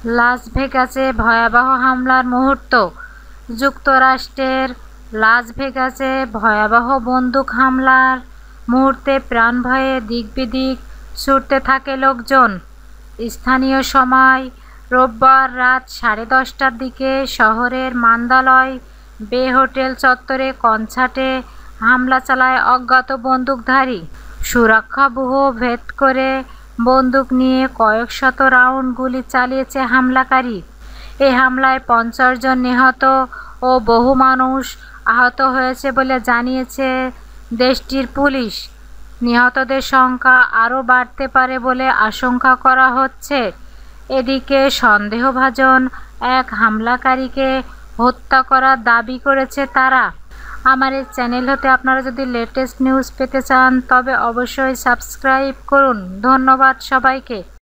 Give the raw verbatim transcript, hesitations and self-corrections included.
লাস ভেগাসে ভয়াবহ হামলার মুহূর্ত। যুক্তরাষ্ট্রের লাস ভেগাসে ভয়াবহ বন্দুক হামলার মুহূর্তে প্রাণভয়ে দিকবিদিক ছুটতে থাকে লোকজন। স্থানীয় সময় রোববার রাত সাড়ে দশটার দিকে শহরের মান্দালয় বে হোটেল চত্বরে কনসার্টে হামলা চালায় অজ্ঞাত বন্দুকধারী। সুরক্ষাব্যূহ ভেদ করে বন্দুক নিয়ে কয়েক শত রাউন্ড গুলি চালিয়েছে হামলাকারী। এ হামলায় পঞ্চাশ জন নিহত ও বহু মানুষ আহত হয়েছে বলে জানিয়েছে দেশটির পুলিশ। নিহতদের সংখ্যা আরও বাড়তে পারে বলে আশঙ্কা করা হচ্ছে। এদিকে সন্দেহভাজন এক হামলাকারীকে হত্যা করার দাবি করেছে তারা। আমার এই চ্যানেল হতে আপনারা যদি লেটেস্ট নিউজ পেতে চান তবে অবশ্যই সাবস্ক্রাইব করুন। ধন্যবাদ সবাইকে।